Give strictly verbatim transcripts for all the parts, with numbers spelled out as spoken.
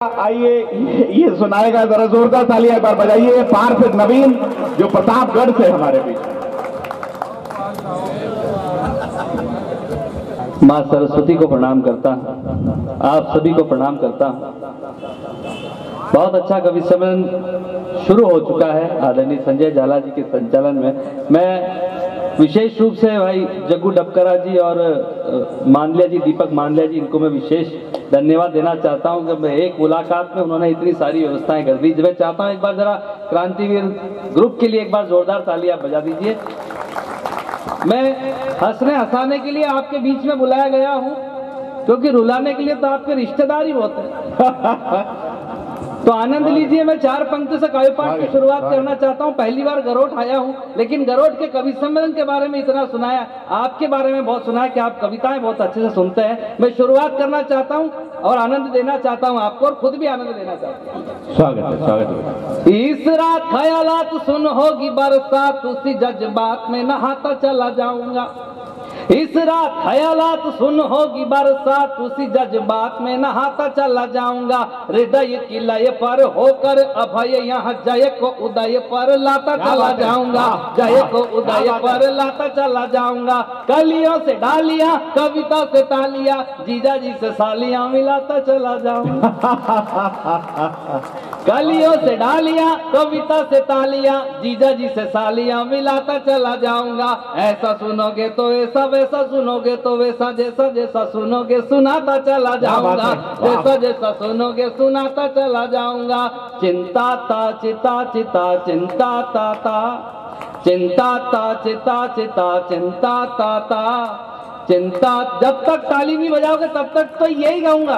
आइए ये सुनाएगा, जरा जोरदार तालियां एक बार बजाइए। पार्थ नवीन जो प्रतापगढ़ से हमारे बीच। माँ सरस्वती को प्रणाम करता, आप सभी को प्रणाम करता। बहुत अच्छा कवि सम्मेलन शुरू हो चुका है आदरणीय संजय झाला जी के संचालन में। मैं विशेष रूप से भाई जग्गू डबकरा जी और मांडलिया जी, दीपक मांडलिया जी, इनको मैं विशेष धन्यवाद देना चाहता हूं कि एक मुलाकात में उन्होंने इतनी सारी व्यवस्थाएं कर दी। मैं चाहता हूं एक बार जरा क्रांतिवीर ग्रुप के लिए एक बार जोरदार तालियां बजा दीजिए। मैं हंसने हंसाने के लिए आपके बीच में बुलाया गया हूं, क्योंकि रुलाने के लिए तो आपके रिश्तेदार ही होते हैं। तो आनंद लीजिए। मैं चार पंक्ति से काव्य पाठ की शुरुआत करना चाहता हूं। पहली बार गरोठ आया हूं, लेकिन गरोठ के कवि सम्मेलन के बारे में इतना सुनाया, आपके बारे में बहुत सुना है कि आप कविताएं बहुत अच्छे से सुनते हैं। मैं शुरुआत करना चाहता हूं और आनंद देना चाहता हूं आपको, और खुद भी आनंद लेना चाहता हूं। स्वागत है, स्वागत है। इस रात ख्यालात सुन होगी बरसात, उसी जज्बात में नहाता चला जाऊंगा। इस रात ख्यालात सुन होगी बरसात, उसी जज्बात में नहाता चला जाऊंगा। हृदय की लय पर होकर अभय यहाँ जय को उदय पर लाता चला जाऊंगा। जय को उदय पर लाता चला जाऊंगा। कलियों से डालियां, कविता से तालियां, जीजा जी से सालियां मिलाता चला जाऊंगा। कलियों से डालियां, कविता से तालियां, जीजा जी से सालियां मिलाता चला जाऊंगा। ऐसा सुनोगे तो ऐसा, वैसा सुनोगे तो वैसा, जैसा जैसा सुनोगे सुनाता चला जाऊंगा। जैसा जैसा सुनोगे सुनाता चला जाऊंगा। चिंता ता चिता चिता चिंता ता ता, चिंता ता चिता चिता चिंता ता ता, चिंता। जब तक ताली नहीं बजाओगे तब तक तो यही गाऊंगा।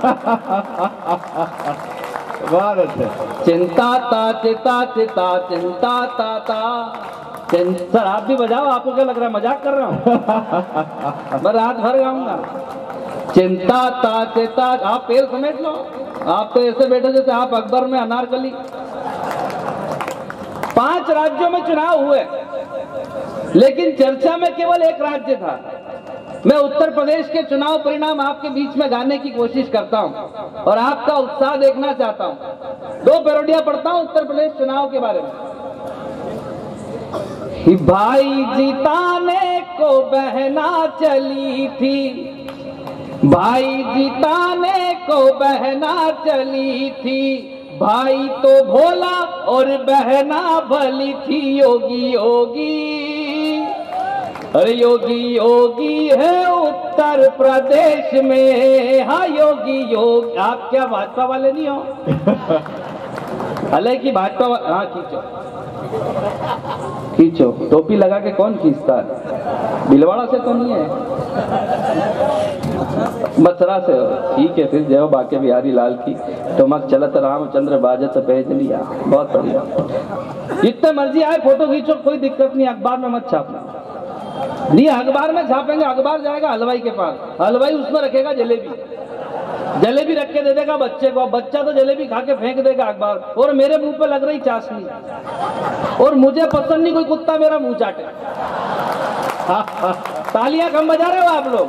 चिंता ता चिता चिता चिंता ता ता। सर आप भी बजाओ, आपको क्या लग रहा है मजाक कर रहा हूँ? मैं रात भर गाऊंगा। चिंता ता चिता, आप पेड़ समेट लो। आप तो ऐसे बैठे जैसे आप अकबर में अनारकली। पांच राज्यों में चुनाव हुए, लेकिन चर्चा में केवल एक राज्य था। मैं उत्तर प्रदेश के चुनाव परिणाम आपके बीच में गाने की कोशिश करता हूं और आपका उत्साह देखना चाहता हूं। दो पैरोडियां पढ़ता हूं उत्तर प्रदेश चुनाव के बारे में। भाई जिताने को बहना चली थी, भाई जिताने को बहना चली थी, भाई तो भोला और बहना भली थी। योगी योगी, अरे योगी योगी है उत्तर प्रदेश में। हाँ योगी योगी। आप क्या भाजपा वाले नहीं हो? हालांकि भाजपा, हाँ खींचो खींचो। टोपी लगा के कौन खींचता है? भीलवाड़ा से तो नहीं है, मथुरा से हो। ठीक है, फिर जय बाके बिहारी लाल की। तुमक चलत रामचंद्र बाजत भेज लिया। बहुत बढ़िया। जितने मर्जी आए फोटो खींचो, कोई दिक्कत नहीं। अखबार में मत छापना। नहीं, अखबार में छापेंगे, अखबार जाएगा हलवाई के पास, हलवाई उसमें रखेगा जलेबी। जलेबी रख के दे देगा बच्चे को, बच्चा तो जलेबी खा के फेंक देगा अखबार। और मेरे मुंह पे लग रही चाशनी, और मुझे पसंद नहीं कोई कुत्ता मेरा मुंह चाटे। तालियां कम बजा रहे हो आप लोग?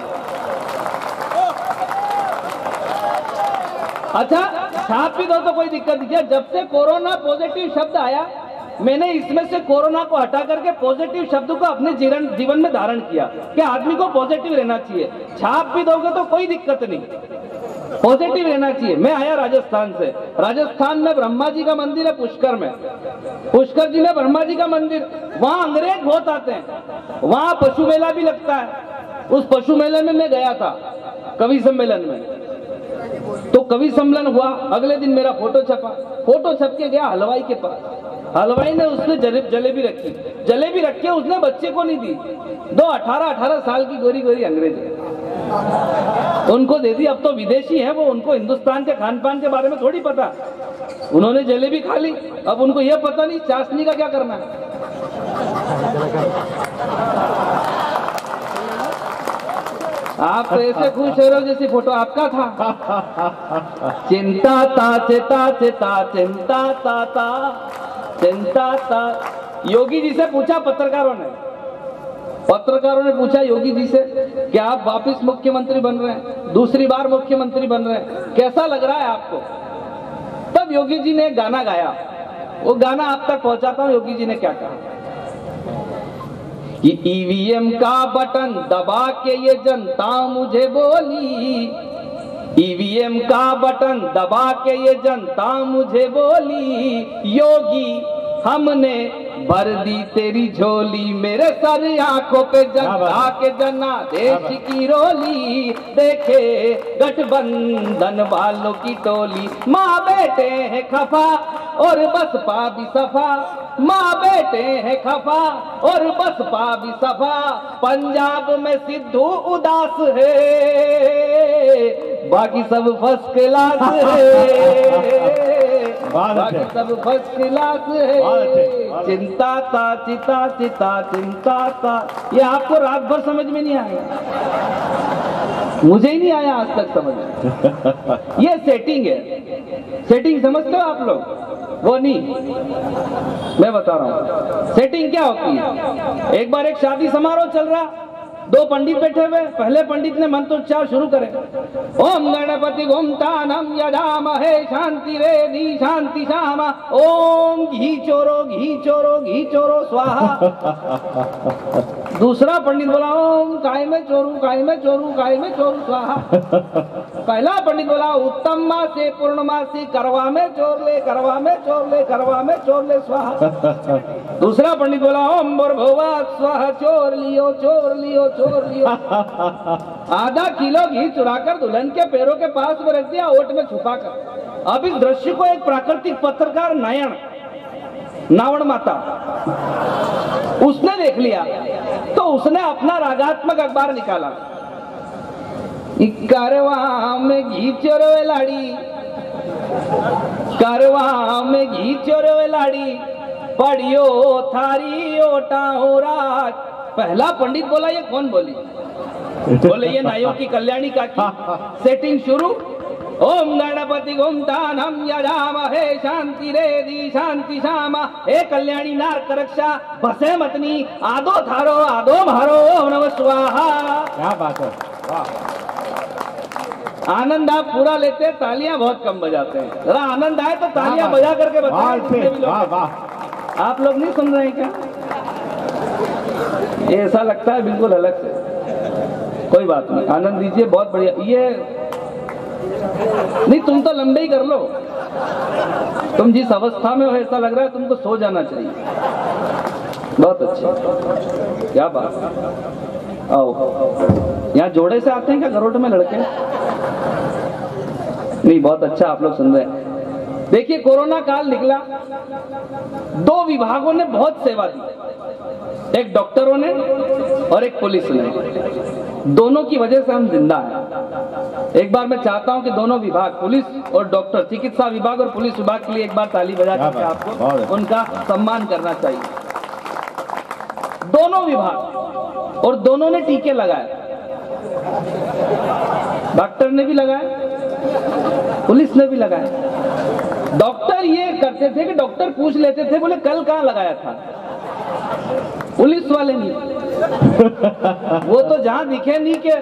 अच्छा, छाप भी दो तो कोई दिक्कत नहीं है। जब से कोरोना पॉजिटिव शब्द आया, मैंने इसमें से कोरोना को हटा करके पॉजिटिव शब्द को अपने जीवन जीवन में धारण किया कि आदमी को पॉजिटिव रहना चाहिए। छाप भी दोगे तो कोई दिक्कत नहीं, पॉजिटिव रहना चाहिए। मैं आया राजस्थान से। राजस्थान में ब्रह्मा जी का मंदिर है पुष्कर में। पुष्कर जी में ब्रह्मा जी का मंदिर, वहां अंग्रेज बहुत आते हैं। वहां पशु मेला भी लगता है। उस पशु मेले में मैं गया था कवि सम्मेलन में। तो कवि सम्मेलन हुआ, अगले दिन मेरा फोटो छपा। फोटो छप के गया हलवाई के पास। हलवाई ने उसने जलेबी रखी, जलेबी रख के उसने बच्चे को नहीं दी। दो अठारह अठारह साल की गोरी गोरी अंग्रेज उनको दे दी। अब तो विदेशी है वो, उनको हिंदुस्तान के खान पान के बारे में थोड़ी पता। उन्होंने जलेबी खा ली, अब उनको यह पता नहीं चाशनी का क्या करना है। आप तो ऐसे खुश हो रहे हो जैसी फोटो आपका था। चिंता ता चिता चिता चिंता ता ता चिंता ता। योगी जी से पूछा पत्रकारों ने, पत्रकारों ने पूछा योगी जी से कि आप वापस मुख्यमंत्री बन रहे हैं, दूसरी बार मुख्यमंत्री बन रहे हैं, कैसा लग रहा है आपको? योगी जी ने एक गाना गाया, वो गाना आप तक पहुंचाता हूं। योगी जी ने क्या कहा कि ईवीएम का बटन दबा के ये जनता मुझे बोली, ईवीएम का बटन दबा के ये जनता मुझे बोली, योगी हमने भर दी तेरी झोली, मेरे सर आंखों पे जनता के जनादेश की रोली, देखे गठबंधन वालों की टोली, माँ बेटे हैं खफा और बसपा भी सफा, माँ बेटे हैं खफा और बसपा भी सफा, पंजाब में सिद्धू उदास है, बाकी सब फर्स्ट क्लास है, बाकी सब फर्स्ट क्लास है, चिंता ता चिता चिता चिंता ता। ये आपको रात भर समझ में नहीं आया, मुझे ही नहीं आया आज तक समझ में। ये सेटिंग है, सेटिंग समझते हो आप लोग? वो नहीं, मैं बता रहा हूँ सेटिंग क्या होती है। एक बार एक शादी समारोह चल रहा, दो पंडित बैठे हुए, पहले पंडित ने मंत्रोच्चार शुरू करे, ओम गणपति गोमतानम यजामहे शांति रेधि शांति श्यामा, ओम घी चोरो घी चोरो घी चोरो स्वाहा। दूसरा पंडित बोला ओम काय में चोरू काय में चोरू काय में चोरू स्वाहा। पहला पंडित बोला उत्तम माँ से पूर्णमासी, करवा में चोर ले करवा में चोर ले करवा में चोर ले स्वाहा। दूसरा पंडित बोला ओम भूर्भुवा स्वाहा, चोर लियो चोर लियो चोर लियो। आधा किलो घी चुराकर दुल्हन के पैरों के पास में रख दिया, ओट में छुपा कर। अब इस दृश्य को एक प्राकृतिक पत्रकार नायण नावण माता उसने देख लिया, तो उसने अपना रागात्मक अखबार निकाला, कारवा में घी चोरवे लाड़ी, कारवा में घी चोरवे लाड़ी, पढ़ियो थारी ओटा हो राज। पहला पंडित बोला ये कौन बोली? बोले ये नायों की कल्याणी का की। सेटिंग शुरू, ओम गणपति गोमतानम यजामहे शांति रेधि शांति श्यामा, हे कल्याणी नार करक्षा बसे मतनी, आदो थारो आदो मारो ओम नमः स्वाहा। क्या बात है, आनंद आप पूरा लेते, तालियां बहुत कम बजाते हैं। जरा आनंद आए तो तालियां बजा करके बताएं। आप लोग नहीं सुन रहे हैं क्या? ये ऐसा लगता है बिल्कुल अलग से, कोई बात नहीं, आनंद दीजिए, बहुत बढ़िया। ये नहीं, तुम तो लंबे ही कर लो, तुम जिस अवस्था में हो ऐसा लग रहा है तुमको सो जाना चाहिए। बहुत अच्छा, क्या बात। आओ, यहाँ जोड़े से आते हैं क्या घरोट में लड़के? नहीं, बहुत अच्छा, आप लोग सुन रहे हैं। देखिए कोरोना काल निकला, दो विभागों ने बहुत सेवा दी, एक डॉक्टरों ने और एक पुलिस ने। दोनों की वजह से हम जिंदा हैं। एक बार मैं चाहता हूं कि दोनों विभाग, पुलिस और डॉक्टर, चिकित्सा विभाग और पुलिस विभाग के लिए एक बार ताली बजा करके आपको उनका सम्मान करना चाहिए। दोनों विभाग, और दोनों ने टीके लगाए, डॉक्टर ने भी लगाए, पुलिस ने भी लगाए। डॉक्टर ये करते थे कि डॉक्टर पूछ लेते थे, बोले कल कहाँ लगाया था? पुलिस वाले नहीं, वो तो जहां दिखे नहीं के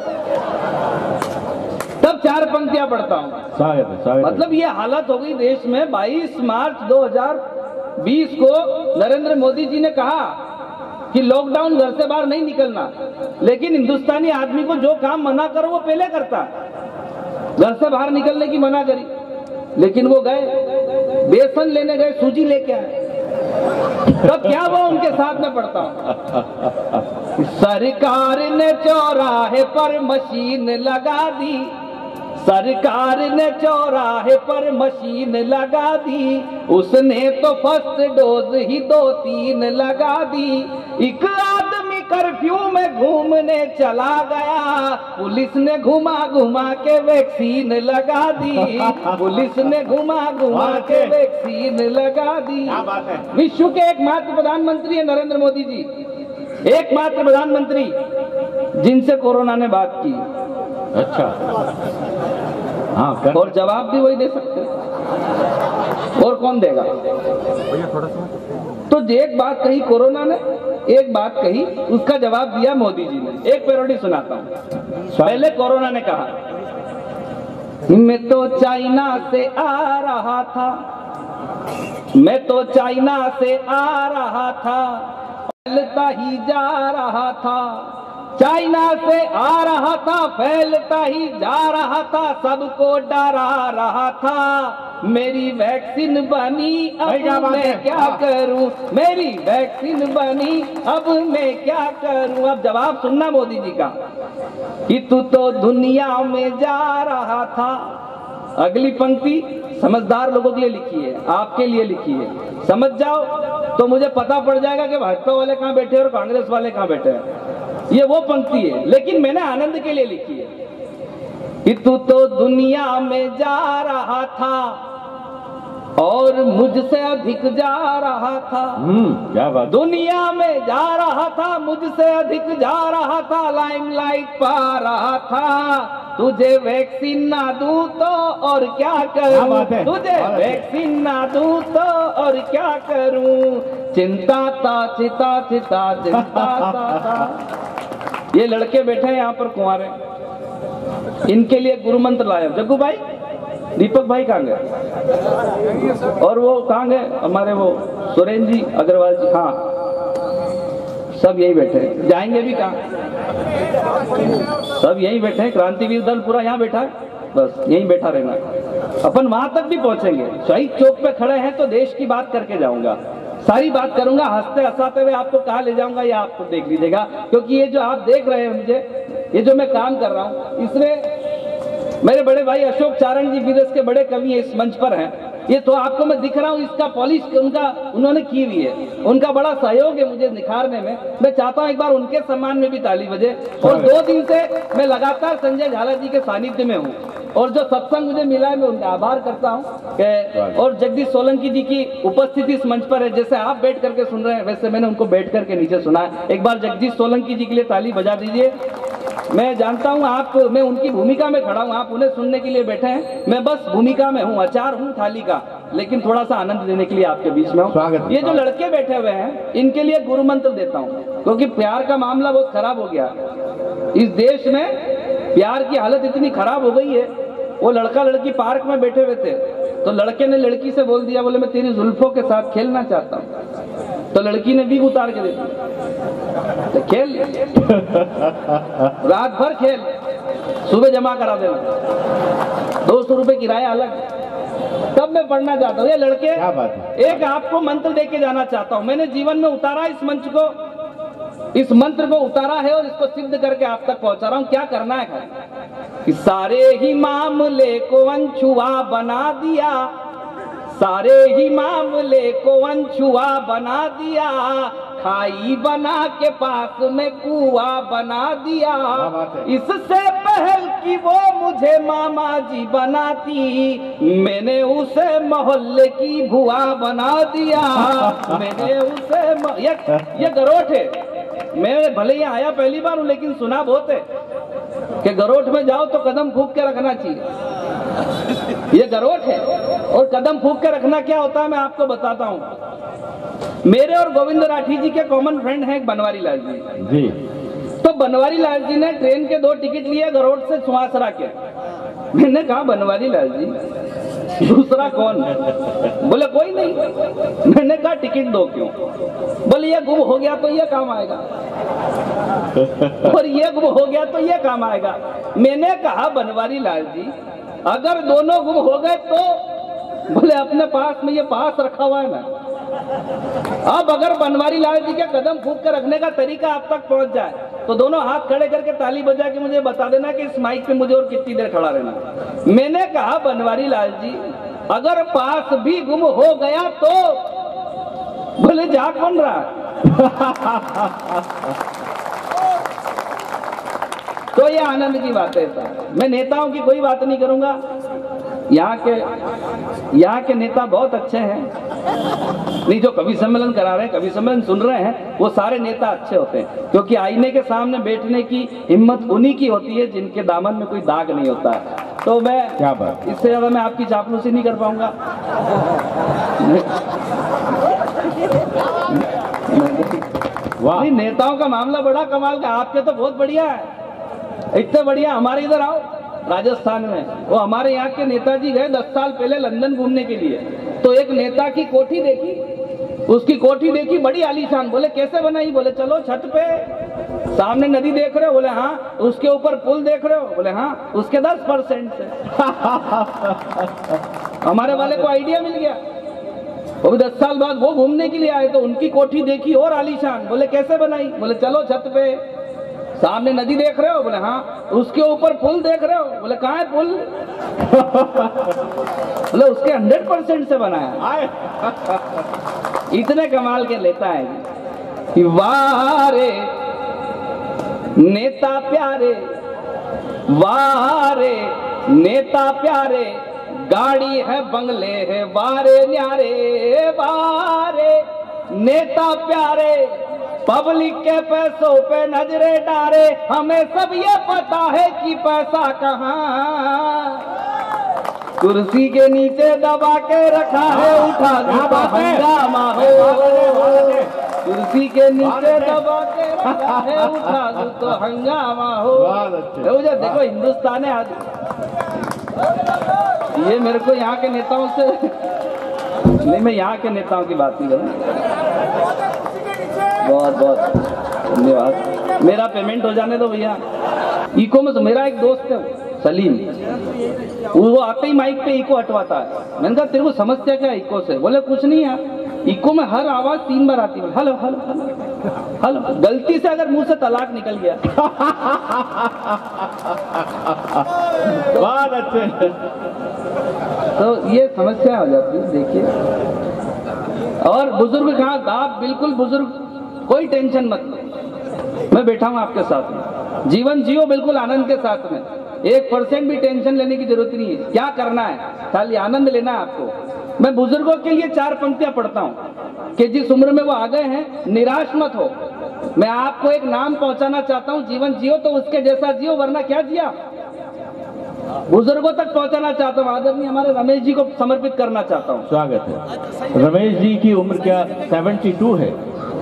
तब चार पंक्तियां पढ़ता हूं। स्वागत है, स्वागत है। मतलब ये हालत हो गई देश में। बाईस मार्च दो हज़ार बीस को नरेंद्र मोदी जी ने कहा कि लॉकडाउन, घर से बाहर नहीं निकलना, लेकिन हिंदुस्तानी आदमी को जो काम मना करो वो पहले करता। घर से बाहर निकलने की मना करी, लेकिन वो गए, बेसन लेने गए, सूजी लेके आए। तब क्या वो उनके साथ में पढ़ता हूं, सरकार ने चौराहे पर मशीन लगा दी, सरकार ने चौराहे पर मशीन लगा दी, उसने तो फर्स्ट डोज ही दो तीन लगा दी। एक आदमी कर्फ्यू में घूमने चला गया, पुलिस ने घुमा घुमा के वैक्सीन लगा दी, पुलिस ने घुमा घुमा के वैक्सीन लगा दी। विश्व के एकमात्र प्रधानमंत्री है नरेंद्र मोदी जी, एकमात्र प्रधानमंत्री जिनसे कोरोना ने बात की। अच्छा, हाँ, और जवाब भी वही दे सकते, और कौन देगा? तो एक बात कही कोरोना ने, एक बात कही, उसका जवाब दिया मोदी जी ने। एक पैरोडी सुनाता हूं। पहले कोरोना ने कहा मैं तो चाइना से आ रहा था, मैं तो चाइना से आ रहा था, फैलता ही जा रहा था, चाइना से आ रहा था, फैलता ही जा रहा था, सबको डरा रहा था, मेरी वैक्सीन बनी अब मैं क्या करूं, मेरी वैक्सीन बनी अब मैं क्या करूं। अब जवाब सुनना मोदी जी का कि तू तो दुनिया में जा रहा था। अगली पंक्ति समझदार लोगों के लिए लिखी है, आपके लिए लिखी है, समझ जाओ तो मुझे पता पड़ जाएगा कि भाजपा वाले कहाँ बैठे और कांग्रेस वाले कहाँ बैठे हैं। ये वो पंक्ति है, लेकिन मैंने आनंद के लिए लिखी है कि तू तो दुनिया में जा रहा था और मुझसे अधिक जा रहा था। हम्म क्या बात। दुनिया में जा रहा था, मुझसे अधिक जा रहा था, लाइमलाइट पा रहा था, तुझे वैक्सीन ना दूं तो और क्या करूं, तुझे वैक्सीन ना दूं तो और क्या करूं, चिंता था चिता चिता चिंता था। ये लड़के बैठे हैं यहाँ पर कुंवारे, इनके लिए गुरु मंत्र लाया। जग्गू भाई, दीपक भाई कहाँ गए, और वो कहाँ गए हमारे वो सुरेंद्र जी अग्रवाल जी, हाँ सब यही बैठे हैं, जाएंगे भी कहाँ, सब यही बैठे हैं। क्रांतिवीर दल पूरा यहाँ बैठा है, बस यहीं बैठा रहना, अपन वहां तक भी पहुंचेंगे। शहीद चौक पे खड़े हैं तो देश की बात करके जाऊंगा, सारी बात करूंगा, हंसते हंसाते हुए आपको कहाँ ले जाऊंगा ये आपको देख लीजिएगा। क्योंकि ये जो आप देख रहे हैं मुझे, ये जो मैं काम कर रहा हूँ, इसमें मेरे बड़े भाई अशोक चारण जी विदेश के बड़े कवि इस मंच पर हैं, ये तो आपको मैं दिख रहा हूँ, इसका पॉलिश उनका उन्होंने की हुई है, उनका बड़ा सहयोग है मुझे निखारने में। मैं चाहता हूँ एक बार उनके सम्मान में भी ताली बजे। और दो दिन से मैं लगातार संजय झाला जी के सानिध्य में हूँ, और जो सत्संग मुझे मिला है मैं उनका आभार करता हूँ। और जगदीश सोलंकी जी की उपस्थिति इस मंच पर है, जैसे आप बैठ करके सुन रहे हैं वैसे मैंने उनको बैठ करके नीचे सुना है। एक बार जगदीश सोलंकी जी के लिए ताली बजा दीजिए। मैं जानता हूँ आप, मैं उनकी भूमिका में खड़ा हूँ, आप उन्हें सुनने के लिए बैठे हैं, मैं बस भूमिका में हूँ, अचार हूँ थाली का, लेकिन थोड़ा सा आनंद देने के लिए आपके बीच में हूँ। ये जो लड़के बैठे हुए हैं इनके लिए गुरु मंत्र देता हूँ, क्योंकि प्यार का मामला बहुत खराब हो गया इस देश में, प्यार की हालत इतनी खराब हो गई है। वो लड़का लड़की पार्क में बैठे हुए थे, तो लड़के ने लड़की से बोल दिया, बोले मैं तेरी जुल्फों के साथ खेलना चाहता हूँ, तो लड़की ने बीग उतार के दे दी, तो खेल रात भर खेल, सुबह जमा करा देना, दो सौ रुपए किराया अलग। तब मैं पढ़ना चाहता हूँ ये लड़के, क्या बात है? एक आपको मंत्र दे के जाना चाहता हूँ, मैंने जीवन में उतारा इस मंच को, इस मंत्र को उतारा है और इसको सिद्ध करके आप तक पहुंचा रहा हूँ। क्या करना है कि सारे ही मामले को अनछुआ बना दिया, सारे ही मामले को अनछुआ बना दिया, खाई बना के पास में कुआं बना दिया, इससे पहल की वो मुझे मामा जी बनाती, मैंने उसे मोहल्ले की भुआ बना दिया, मैंने उसे म... ये, ये गरोठ है। मैं भले ही आया पहली बार हूँ, लेकिन सुना बहुत है कि गरोठ में जाओ तो कदम फूंक के रखना चाहिए। ये गरोठ है, और कदम फूंक के रखना क्या होता है मैं आपको बताता हूँ। मेरे और गोविंद राठी जी के कॉमन फ्रेंड हैं बनवारी लाल जी जी। तो बनवारी लाल जी ने ट्रेन के दो टिकट लिए गरोठ से सुहासरा के। मैंने कहा बनवारी लाल जी दूसरा कौन? बोले कोई नहीं। मैंने कहा टिकट दो क्यों? बोले ये गुम हो गया तो ये काम आएगा, और ये गुम हो गया तो ये काम आएगा। मैंने कहा बनवारी लाल जी अगर दोनों गुम हो गए तो? बोले अपने पास में ये पास रखा हुआ है ना। अब अगर बनवारी लाल जी के कदम फूंक कर रखने का तरीका आप तक पहुंच जाए तो दोनों हाथ खड़े करके ताली बजा के मुझे बता देना कि इस माइक पे मुझे और कितनी देर खड़ा रहना। मैंने कहा बनवारी लाल जी अगर पास भी गुम हो गया तो? बोले जा कौन रहा? तो ये आनंद की बात है साहब। मैं नेताओं की कोई बात नहीं करूंगा, यहाँ के यहाँ के नेता बहुत अच्छे हैं। नहीं, जो कवि सम्मेलन करा रहे हैं, कवि सम्मेलन सुन रहे हैं, वो सारे नेता अच्छे होते हैं, क्योंकि आईने के सामने बैठने की हिम्मत उन्हीं की होती है जिनके दामन में कोई दाग नहीं होता है। तो मैं क्या बात, इससे ज्यादा मैं आपकी चापलूसी नहीं कर पाऊंगा। नेताओं का मामला बड़ा कमाल का, आपके तो बहुत बढ़िया है, इतने बढ़िया। हमारे इधर आओ, राजस्थान में, वो हमारे यहाँ के नेताजी गए दस साल पहले लंदन घूमने के लिए, तो एक नेता की कोठी देखी, उसकी कोठी देखी बड़ी आलीशान, बोले कैसे बनाई, बोले चलो छत पे, सामने नदी देख रहे हो, बोले हाँ, उसके ऊपर पुल देख रहे हो, बोले हाँ, उसके दस परसेंट से हमारे वाले को आइडिया मिल गया। वो भी दस साल बाद वो घूमने के लिए आए तो उनकी कोठी देखी और आलीशान, बोले कैसे बनाई, बोले चलो छत पे, सामने नदी देख रहे हो, बोले हाँ, उसके ऊपर पुल देख रहे हो, बोले कहाँ है पुल, बोले उसके हंड्रेड परसेंट से बनाया। इतने कमाल के लेता है कि वारे नेता प्यारे, वारे नेता प्यारे, गाड़ी है बंगले है वारे न्यारे, वारे नेता प्यारे, पब्लिक के पैसों पे नजरे डारे, हमें सब ये पता है कि पैसा कहाँ कुर्सी के नीचे दबा के रखा है, उठा दो हंगामा हो, कुर्सी के नीचे दबा के रखा है, उठा दो तो हंगामा हो। मुझे देखो हिंदुस्तान है आज, ये मेरे को यहाँ के नेताओं से नहीं, मैं यहाँ के नेताओं की बात नहीं करूँ। बहुत बहुत धन्यवाद, मेरा पेमेंट हो जाने दो भैया। इको में तो मेरा एक दोस्त है सलीम, वो आते ही माइक पे इको हटवाता है। मैंने कहा तेरे को समस्या क्या इको से, बोले कुछ नहीं यार, इको में हर आवाज तीन बार आती है, हेलो हेलो हेलो हेलो, गलती से अगर मुंह से तलाक निकल गया बहुत अच्छे, तो ये समस्या हो जाती है। देखिए, और बुजुर्ग कहा, आप बिल्कुल बुजुर्ग, कोई टेंशन मत लो, मैं बैठा हूं आपके साथ में, जीवन जियो बिल्कुल आनंद के साथ में, एक परसेंट भी टेंशन लेने की जरूरत नहीं है। क्या करना है, खाली आनंद लेना है आपको। मैं बुजुर्गों के लिए चार पंक्तियां पढ़ता हूं कि जिस उम्र में वो आ गए हैं, निराश मत हो। मैं आपको एक नाम पहुंचाना चाहता हूं, जीवन जियो तो उसके जैसा जियो, वरना क्या जिया। बुजुर्गों तक पहुंचाना चाहता हूँ, आदरणीय हमारे रमेश जी को समर्पित करना चाहता हूँ। स्वागत है। रमेश जी की उम्र क्या सेवेंटी टू है?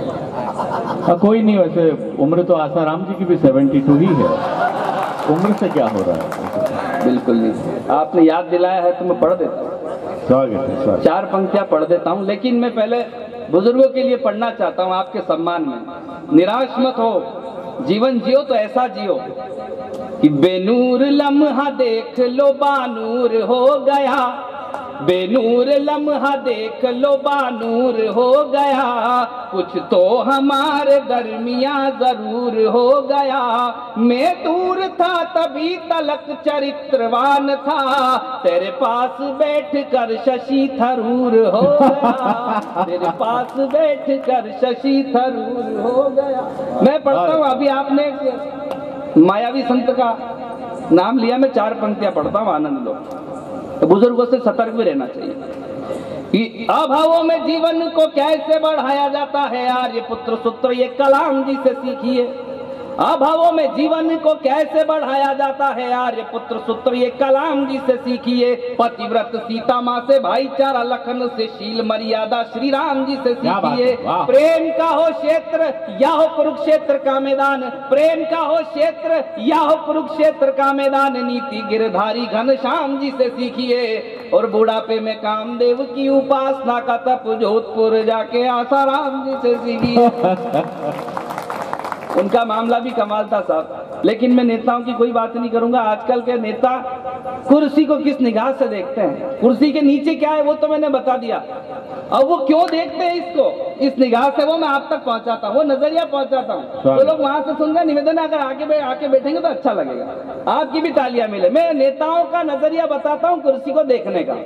आ, कोई नहीं, वैसे उम्र तो आसाराम जी की भी सेवेंटी टू ही है, उम्र से क्या हो रहा है? बिल्कुल नहीं, आपने याद दिलाया है तो मैं पढ़ देता हूँ। स्वागत है, स्वागत। चार पंक्तियां पढ़ देता हूँ, लेकिन मैं पहले बुजुर्गों के लिए पढ़ना चाहता हूँ आपके सम्मान में। निराश मत हो, जीवन जियो तो ऐसा जियो कि बेनूर लम्हा देख लो बानूर हो गया, बेनूर लम्हा देख लो बानूर हो गया, कुछ तो हमारे दरमिया जरूर हो गया, मैं दूर था तभी तलक चरित्रवान था, तेरे पास बैठ कर शशि थरूर हो गया, तेरे पास बैठ कर शशि थरूर हो गया। मैं पढ़ता हूँ, अभी आपने मायावी संत का नाम लिया, मैं चार पंक्तियां पढ़ता हूँ, आनंद लो। तो बुजुर्गों से सतर्क भी रहना चाहिए कि अभावों में जीवन को कैसे बढ़ाया जाता है, आर्य पुत्र सूत्र ये कलाम जी से सीखिए। अभावों में जीवन को कैसे बढ़ाया जाता है, आर्य पुत्र सूत्र ये कलाम जी से सीखिए। पतिव्रत सीता माँ से भाईचारा, लखन से शील मर्यादा श्री राम जी से सीखिए। प्रेम का हो क्षेत्र या हो कुरुक्षेत्र का मैदान, प्रेम का हो क्षेत्र या हो कुरुक्षेत्र का मैदान, नीति गिरधारी घनश्याम जी से सीखिए। और बुढ़ापे में कामदेव की उपासना का तप जोधपुर जाके आसाराम जी से सीखिए। उनका मामला भी कमाल था साहब। लेकिन मैं नेताओं की कोई बात नहीं करूंगा। आजकल के नेता कुर्सी को किस निगाह से देखते हैं, कुर्सी के नीचे क्या है वो तो मैंने बता दिया। अब वो क्यों देखते हैं इसको इस निगाह से, वो मैं आप तक पहुंचाता हूँ, वो नजरिया पहुंचाता हूँ। तो लोग वहां से सुन रहे, निवेदन अगर आगे बे, आके बैठेंगे तो अच्छा लगेगा, आपकी भी तालियां मिले। मैं नेताओं का नजरिया बताता हूँ कुर्सी को देखने का,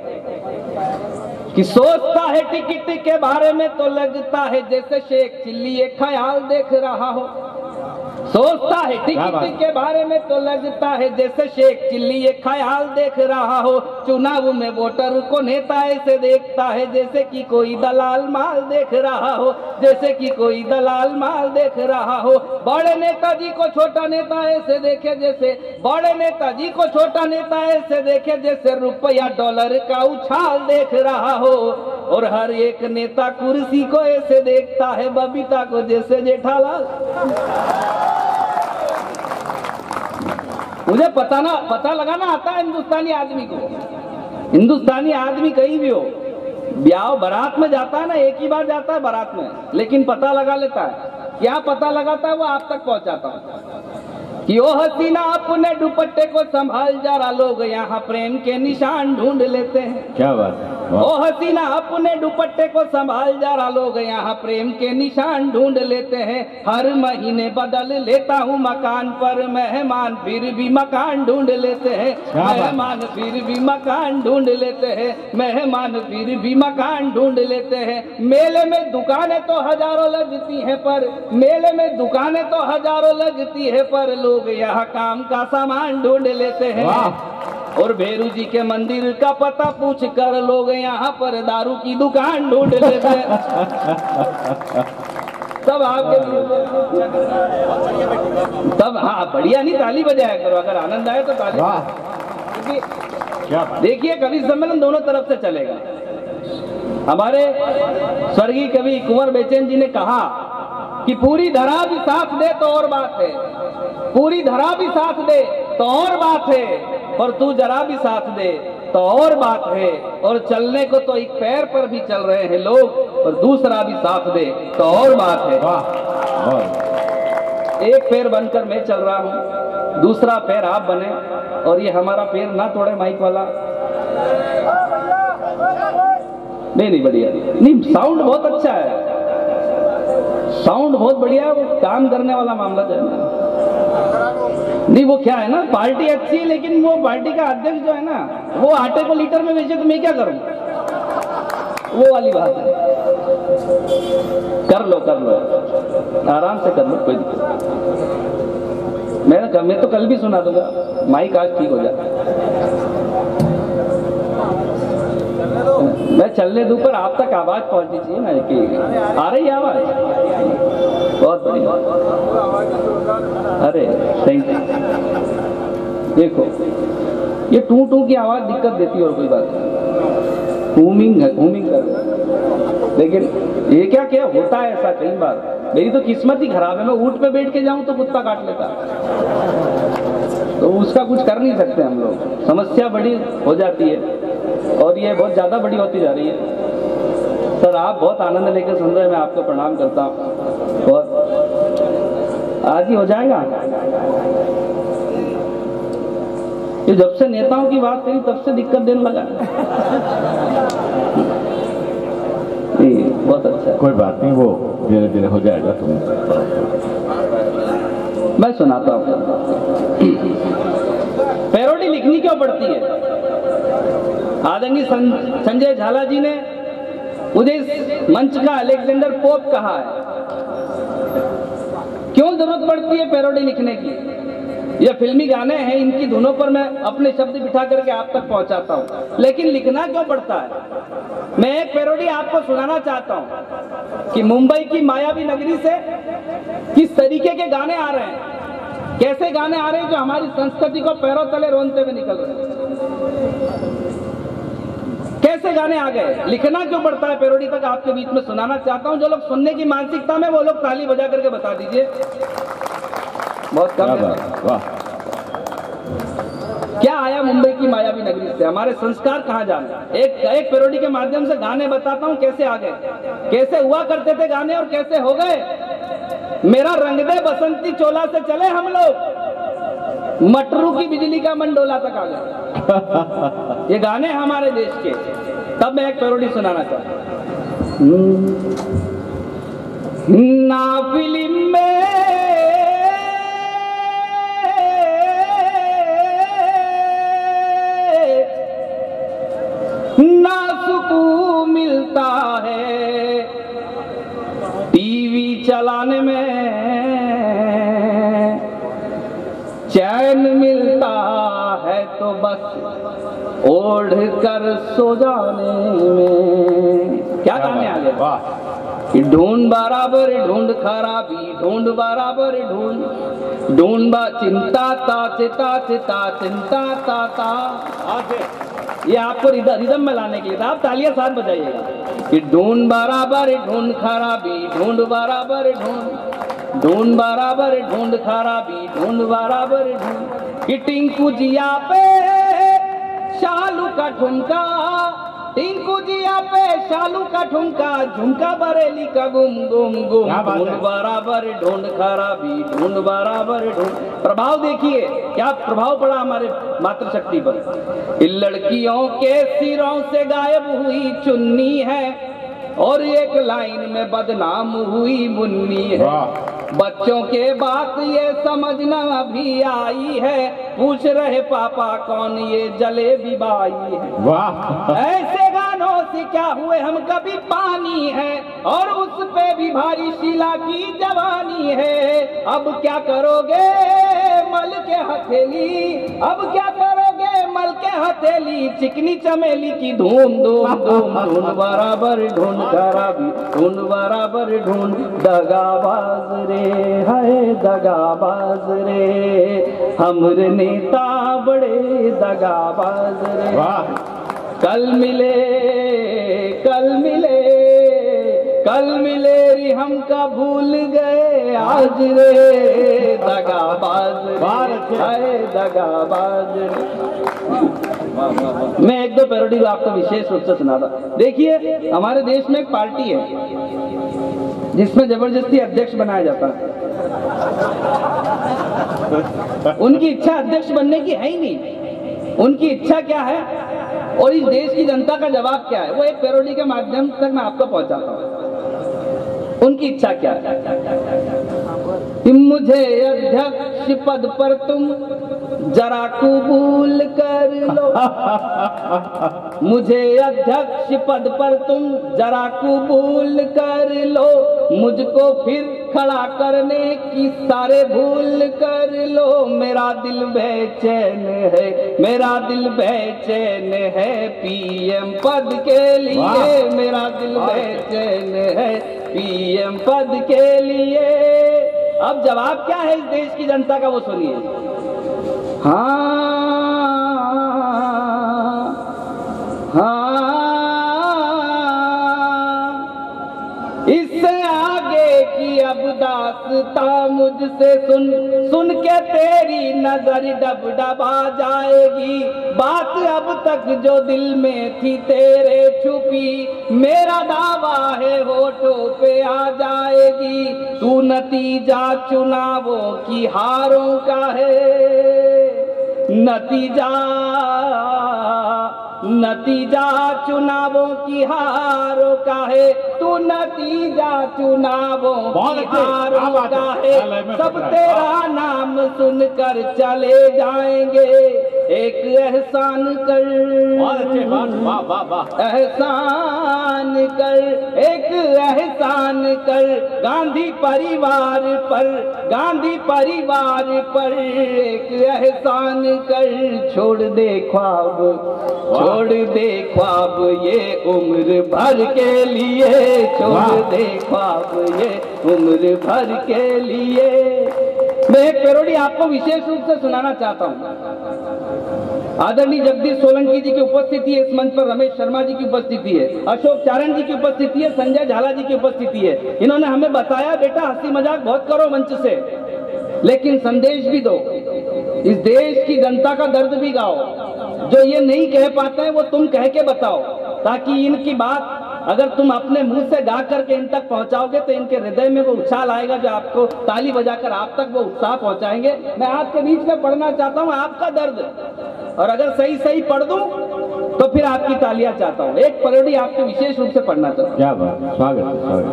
कि सोचता है टिकट के बारे में तो लगता है जैसे शेख चिल्ली एक ख्याल देख रहा हो। सोचता है टिकट के बारे में तो लगता है जैसे शेख चिल्ली एक ख्याल देख रहा हो। चुनाव में वोटर को नेता ऐसे देखता है जैसे कि कोई दलाल माल देख रहा हो, जैसे कि कोई दलाल माल देख रहा हो। बड़े नेताजी को छोटा नेता ऐसे देखे जैसे, बड़े नेताजी को छोटा नेता ऐसे देखे जैसे रुपया डॉलर का उछाल देख रहा हो। और हर एक नेता कुर्सी को ऐसे देखता है बबीता को जैसे जेठालाल। मुझे पता ना पता लगाना आता है हिंदुस्तानी आदमी को। हिंदुस्तानी आदमी कहीं भी हो, ब्याह बारात में जाता है ना, एक ही बार जाता है बारात में, लेकिन पता लगा लेता है। क्या पता लगाता है वो आप तक पहुंचाता हूं कि ओ हसीना अपने दुपट्टे को संभाल, जरा लोग यहाँ प्रेम के निशान ढूंढ लेते हैं। क्या बात है। ओ हसीना अपने दुपट्टे को संभाल, जरा लोग यहाँ प्रेम के निशान ढूंढ लेते हैं। हर महीने बदल लेता हूँ मकान, पर मेहमान फिर भी मकान ढूंढ लेते हैं। मेहमान फिर भी मकान ढूंढ लेते हैं। मेहमान फिर भी मकान ढूंढ लेते हैं। मेले में दुकानें तो हजारों लगती हैं, पर मेले में दुकानें तो हजारों लगती है, पर लोग यहाँ काम का सामान ढूंढ लेते हैं। और भेरू जी के मंदिर का पता पूछ कर लोग यहाँ पर दारू की दुकान ढूंढ लेते हैं। तब आपके तब हाँ बढ़िया नहीं, ताली बजाया करो, अगर आनंद आए तो ताली। देखिए कवि सम्मेलन दोनों तरफ से चलेगा। हमारे स्वर्गीय कवि कुंवर बेचैन जी ने कहा कि पूरी धरा भी साथ दे तो और बात है, पूरी धरा भी साथ दे तो और बात है, और तू जरा भी साथ दे तो और बात है। और चलने को तो एक पैर पर भी चल रहे हैं लोग, और दूसरा भी साथ दे तो और बात है। एक पैर बनकर मैं चल रहा हूँ, दूसरा पैर आप बने, और ये हमारा पैर ना तोड़े माइक वाला। नहीं नहीं बढ़िया नहीं, साउंड बहुत अच्छा है, साउंड बहुत बढ़िया है, वो काम करने वाला मामला जो है ना। नहीं वो क्या है ना, पार्टी अच्छी है, लेकिन वो पार्टी का अध्यक्ष जो है ना, वो आटे को लीटर में बेचे तो मैं क्या करूं, वो वाली बात है। कर लो कर लो, आराम से कर लो, कोई दिक्कत। मैं मैं तो कल भी सुना दूंगा, माइक आज ठीक हो जाए। मैं चलने दूं पर आप तक आवाज पहुंचनी चाहिए ना, कि आ रही है आवाज, बहुत बढ़िया। अरे थैंक यू। देखो ये टू टू की आवाज दिक्कत देती है, और कोई बात नहीं, हूमिंग है, हूमिंग कर। लेकिन ये क्या क्या होता है ऐसा कई बार, मेरी तो किस्मत ही खराब है, मैं ऊंट पे बैठ के जाऊं तो कुत्ता काट लेता, तो उसका कुछ कर नहीं सकते हम लोग। समस्या बड़ी हो जाती है, और ये बहुत ज्यादा बड़ी होती जा रही है। सर आप बहुत आनंद लेकर सुन रहे हैं, मैं आपको प्रणाम करता हूँ बहुत। आज ही हो जाएगा। ये जब से नेताओं की बात करी तब से दिक्कत देने लगा। बहुत अच्छा, कोई बात नहीं, वो धीरे धीरे हो जाएगा। तुम मैं सुनाता हूँ। पैरोडी लिखनी क्यों पड़ती है? आदरणीय संजय झाला जी ने मुझे इस मंच का अलेक्जेंडर पोप कहा है। क्यों जरूरत पड़ती है पैरोडी लिखने की? ये फिल्मी गाने हैं, इनकी धुनों पर मैं अपने शब्द बिठा करके आप तक पहुंचाता हूं, लेकिन लिखना क्यों पड़ता है? मैं एक पैरोडी आपको सुनाना चाहता हूं कि मुंबई की मायावी नगरी से किस तरीके के गाने आ रहे हैं, कैसे गाने आ रहे हैं जो हमारी संस्कृति को पैरों तले रोनते हुए निकल रहे हैं। कैसे गाने आ गए? लिखना क्यों पड़ता है? पैरोडी तक आपके बीच में सुनाना चाहता हूं। जो लोग सुनने की मानसिकता में, वो लोग ताली बजा करके बता दीजिए। बहुत कम है। वाह। क्या आया मुंबई की मायावी नगरी से? हमारे संस्कार कहाँ जाने? एक एक पैरोडी के माध्यम से गाने बताता हूँ कैसे आ गए, कैसे हुआ करते थे गाने और कैसे हो गए। मेरा रंग दे बसंती चोला से चले हम लोग, मटरू की बिजली का मंडोला तक आ गए। ये गाने हमारे देश के। तब मैं एक पैरोडी सुनाना चाहता हूँ। ना फिल्म में ना सुकून मिलता है, टीवी चलाने में चैन मिलता है तो बस ओढ़ कर सो जाने में। क्या गाने आ गए? ढूंढ बराबर ढूंढ खराबी, ढूंढ बराबर ढूंढ, ढूंढ बा चिंता ता चिता चिता चिंता ता ता। ये आपको रिदम में लाने के लिए था, आप तालियां साथ बजाइएगा कि ढूंढ बराबर ढूंढ खराबी, ढूंढ बराबर ढूंढ, ढूंढ बराबर ढूंढ खराबी, ढूंढ बराबर ढूंढ कि टिंकू जिया पे शालू का ठुमका, टिंकू जिया पे शालू का ठुमका, झुमका बरेली का गुम गुम गुम, ढूंढ बराबर ढूंढ खराबी, ढूंढ बराबर ढूंढ। प्रभाव देखिए क्या प्रभाव पड़ा हमारे मातृशक्ति पर। इन लड़कियों के सिरों से गायब हुई चुन्नी है और एक लाइन में बदनाम हुई मुन्नी है। बच्चों के बात ये समझना अभी आई है, पूछ रहे पापा कौन ये जलेबी बाई है। वाह, ऐसे गानों से क्या हुए हम कभी पानी है और उस पे भी भारी शीला की जवानी है। अब क्या करोगे मल के हथेली, अब क्या करोगे मल के हथेली, चिकनी चमेली की धूम धूम धूम, ढूंढ बराबर ढूंढ खराबी, ढूंढ बराबर ढूंढ, दगाबाज रे है दगाबाज रे, हमरे नेता बड़े दगाबाज रे। वाह, कल मिले कल मिले कल मिले री हमका भूल गए आज रे, दगाबाज रे है दगाबाज रे। मैं एक दो पैरोडी को आपको विशेष रूप से सुनाता। देखिए हमारे देश में एक पार्टी है जिसमें जबरदस्ती अध्यक्ष बनाया जाता है। उनकी इच्छा अध्यक्ष बनने की है ही नहीं। उनकी इच्छा क्या है और इस देश की जनता का जवाब क्या है, वो एक पैरोडी के माध्यम तक मैं आपको पहुंचाता हूँ। उनकी इच्छा क्या है कि मुझे अध्यक्ष पद पर तुम जरा कबूल कर लो, मुझे अध्यक्ष पद पर तुम जरा कबूल कर लो, मुझको फिर खड़ा करने की सारे भूल कर लो। मेरा दिल बेचैन है, मेरा दिल बेचैन है पीएम पद के लिए, मेरा दिल बेचैन है पीएम पद के लिए। अब जवाब क्या है इस देश की जनता का वो सुनिए। हाँ हाँ, इससे आगे की अब दास्ता मुझसे सुन, सुन के तेरी नजर डब डबा जाएगी। बात अब तक जो दिल में थी तेरे छुपी, मेरा दावा है होठों पे आ जाएगी। तू नतीजा चुनावों की हारों का है, नतीजा नतीजा चुनावों की हारों का है, तू नतीजा चुनावों की हारों का है। सब तेरा नाम सुनकर चले जाएंगे, एक एहसान कर, वाह वाह वाह, एहसान कर, एक एहसान कर गांधी परिवार पर, गांधी परिवार पर एक एहसान कर। छोड़ दे ख्वाब, छोड़ दे ख्वाब ये उम्र भर के लिए, छोड़ दे ख्वाब ये उम्र भर के लिए। मैं एक पैरोडी आपको विशेष रूप से सुनाना चाहता हूँ। आदरणीय जगदीश सोलंकी जी की उपस्थिति है इस मंच पर, रमेश शर्मा जी की उपस्थिति है, अशोक चारण जी की उपस्थिति है, संजय झाला जी की उपस्थिति है। इन्होंने हमें बताया बेटा हंसी मजाक बहुत करो मंच से, लेकिन संदेश भी दो, इस देश की जनता का दर्द भी गाओ। जो ये नहीं कह पाते हैं वो तुम कह के बताओ, ताकि इनकी बात अगर तुम अपने मुंह से गा करके इन तक पहुंचाओगे तो इनके हृदय में वो उछाल आएगा जो आपको ताली बजाकर आप तक वो उत्साह पहुंचाएंगे। मैं आपके बीच में पढ़ना चाहता हूं आपका दर्द, और अगर सही सही पढ़ दूं तो फिर आपकी तालियां चाहता हूं। एक पैरोडी आपके विशेष रूप से पढ़ना चाहता हूं। क्या बात, स्वागत स्वागत।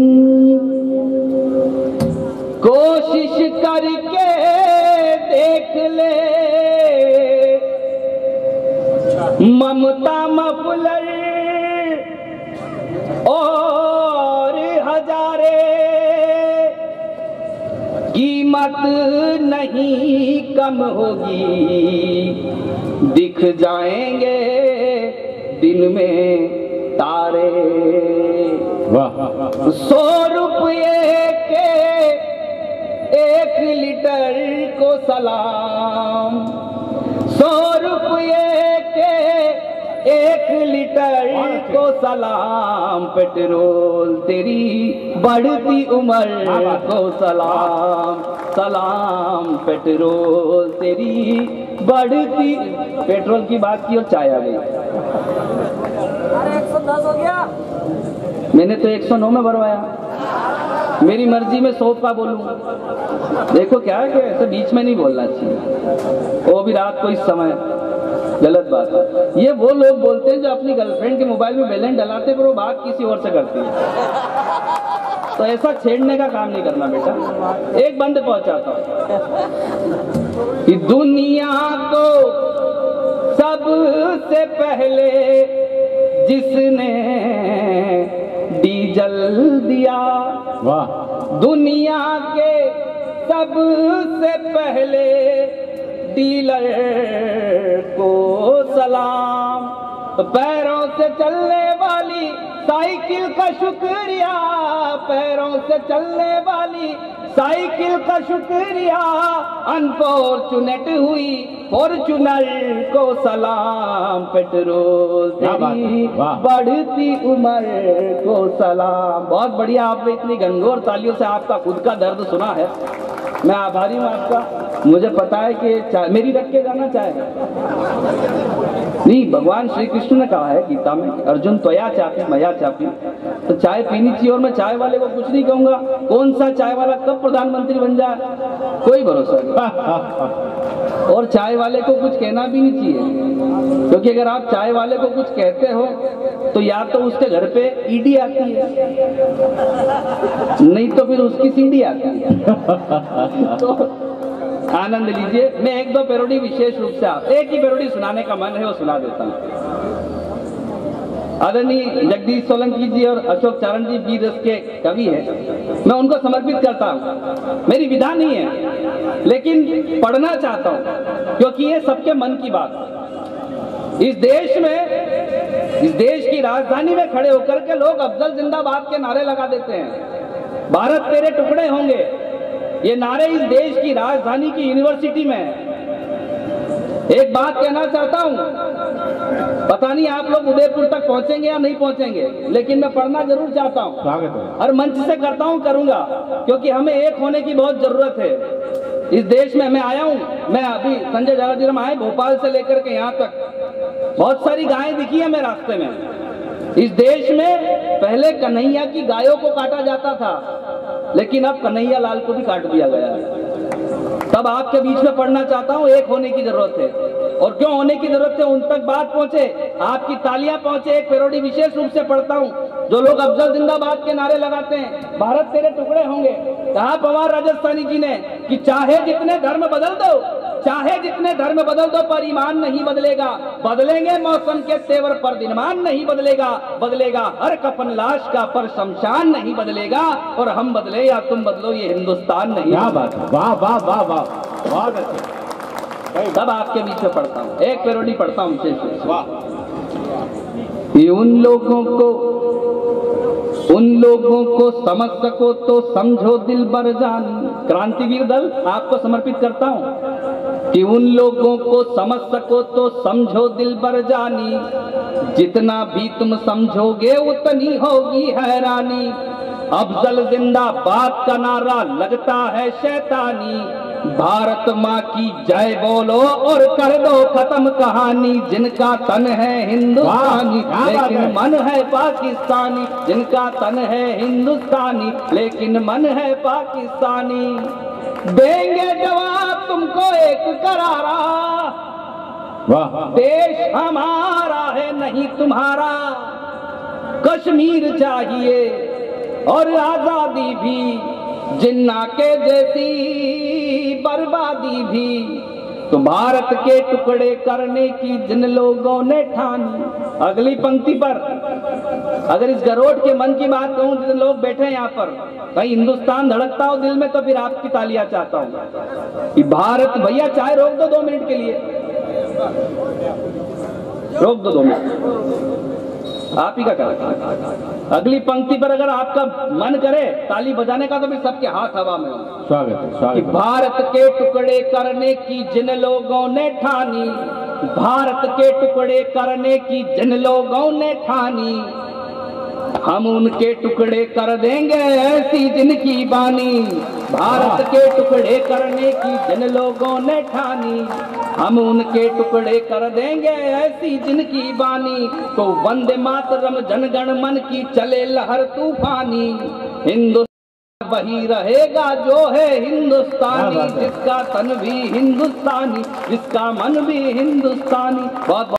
कोशिश करके देख ले ममता मफलर और हजारे, कीमत नहीं कम होगी, दिख जाएंगे दिन में तारे। वाह, सौ रुपये के एक लीटर को सलाम, सौ रुपये के एक लीटर लीडर को सलाम, पेट्रोल तेरी बढ़ती उम्र को सलाम, सलाम पेट्रोल तेरी बढ़ती। पेट्रोल की बात की और चाय आ गई। अरे एक सौ दस हो गया। मैंने तो एक सौ नौ में भरवाया, मेरी मर्जी में सौ का बोलूं। देखो क्या है कि ऐसे बीच में नहीं बोलना चाहिए, वो भी रात को इस समय, गलत बात है। ये वो लोग बोलते हैं जो अपनी गर्लफ्रेंड के मोबाइल में बैलेंस डलाते पर वो बात किसी और से करती है। तो ऐसा छेड़ने का काम नहीं करना बेटा। एक बंद पहुंचाता हूं कि दुनिया को सबसे पहले जिसने डीजल दिया, वाह, दुनिया के सबसे पहले डीलर को सलाम। तो पैरों से चलने वाली साइकिल का शुक्रिया, पैरों से चलने वाली साइकिल का शुक्रिया, अनफॉर्चुनेट हुई फॉर्चुनर को सलाम, पेट्रोल तेरी बढ़ती उम्र को सलाम। बहुत बढ़िया, आपने इतनी गंगोर तालियों से आपका खुद का दर्द सुना है, मैं आभारी हूँ आपका। मुझे पता है कि मेरी रख के जाना चाहेगा नहीं। भगवान श्री कृष्ण ने कहा है गीता में, अर्जुन त्वया चापी मया चापी, तो चाय पीनी चाहिए। और मैं चाय वाले को कुछ नहीं कहूंगा, कौन सा चाय वाला कब प्रधानमंत्री बन जाए कोई भरोसा नहीं। और चाय वाले को कुछ कहना भी नहीं चाहिए, क्योंकि अगर आप चाय वाले को कुछ कहते हो तो या तो उसके घर पे ईडी आती है, नहीं तो फिर उसकी सीडी आती है। तो आनंद लीजिए। मैं एक दो पैरोडी विशेष रूप से, आप एक ही पैरोडी सुनाने का मन है वो सुना देता हूँ। आदरणीय जगदीश सोलंकी जी और अशोक चारण जी वीर रस के कवि हैं, मैं उनको समर्पित करता हूँ। मेरी विधा नहीं है लेकिन पढ़ना चाहता हूँ, क्योंकि ये सबके मन की बात। इस देश में, इस देश की राजधानी में खड़े होकर के लोग अफजल जिंदाबाद के नारे लगा देते हैं, भारत तेरे टुकड़े होंगे। ये नारे इस देश की राजधानी की यूनिवर्सिटी में। एक बात कहना चाहता हूं, पता नहीं आप लोग उदयपुर तक पहुंचेंगे या नहीं पहुंचेंगे, लेकिन मैं पढ़ना जरूर चाहता हूं। स्वागत है। और मंच से करता हूं, करूंगा, क्योंकि हमें एक होने की बहुत जरूरत है। इस देश में मैं आया हूं, मैं अभी संजय जराजीराम आए भोपाल से लेकर के यहाँ तक, बहुत सारी गायें दिखी है मैं रास्ते में। इस देश में पहले कन्हैया की गायों को काटा जाता था, लेकिन अब कन्हैया लाल को भी काट दिया गया है। तब आपके बीच में पढ़ना चाहता हूं, एक होने की जरूरत है। और क्यों होने की जरूरत है, उन तक बात पहुंचे, आपकी तालियां पहुंचे। एक पैरोडी विशेष रूप से पढ़ता हूं। जो लोग अफजल जिंदाबाद के नारे लगाते हैं, भारत तेरे टुकड़े होंगे, कहा पवार राजस्थानी जी ने कि चाहे जितने धर्म बदल दो, चाहे जितने धर्म बदल दो, पर ईमान नहीं बदलेगा। बदलेंगे मौसम के तेवर पर दिनमान नहीं बदलेगा। बदलेगा हर कफन लाश का, पर शमशान नहीं बदलेगा। और हम बदले या तुम बदलो, ये हिंदुस्तान नहीं। क्या बात है, वाह वाह वाह वाह, बहुत अच्छे। तब आपके बीच में पढ़ता हूँ, एक पैरोडी पढ़ता हूँ विशेष रूप से। वाह। ये उन लोगों को, उन लोगों को समझ सको तो समझो दिल बर जानी। क्रांतिवीर दल आपको समर्पित करता हूं कि उन लोगों को समझ सको तो समझो दिल बर जानी। जितना भी तुम समझोगे उतनी होगी हैरानी। अफजल जिंदाबाद का नारा लगता है शैतानी। भारत माँ की जय बोलो और कर दो खत्म कहानी। जिनका तन है हिंदुस्तानी लेकिन मन है पाकिस्तानी। जिनका तन है हिंदुस्तानी लेकिन मन है पाकिस्तानी। देंगे जवाब तुमको एक करारा, वाह। देश हमारा है नहीं तुम्हारा। कश्मीर चाहिए और आजादी भी, जिन्ना के जैसी बर्बादी भी। तो भारत के टुकड़े करने की जिन लोगों ने ठानी। अगली पंक्ति पर अगर इस गरोट के मन की बात कहूं, जितने लोग बैठे हैं यहाँ पर, कहीं हिंदुस्तान धड़कता हो दिल में, तो फिर आपकी तालियां चाहता हूं कि भारत, भैया चाय रोक दो दो मिनट के लिए, रोक दो दो मिनट, आप ही का करें। अगली पंक्ति पर अगर आपका मन करे ताली बजाने का, तो फिर सबके हाथ हवा में हो। स्वागत है, स्वागत है। भारत के टुकड़े करने की जिन लोगों ने ठानी। भारत के टुकड़े करने की जिन लोगों ने ठानी, हम उनके टुकड़े कर देंगे ऐसी जिनकी बानी। भारत के टुकड़े करने की जिन लोगों ने ठानी, हम उनके टुकड़े कर देंगे ऐसी जिनकी बानी। तो वंदे मातरम जनगण मन की चले लहर तूफानी, हिंदुस्तान वही रहेगा जो है हिंदुस्तानी, जिसका तन भी हिंदुस्तानी, जिसका मन भी हिंदुस्तानी। बहुत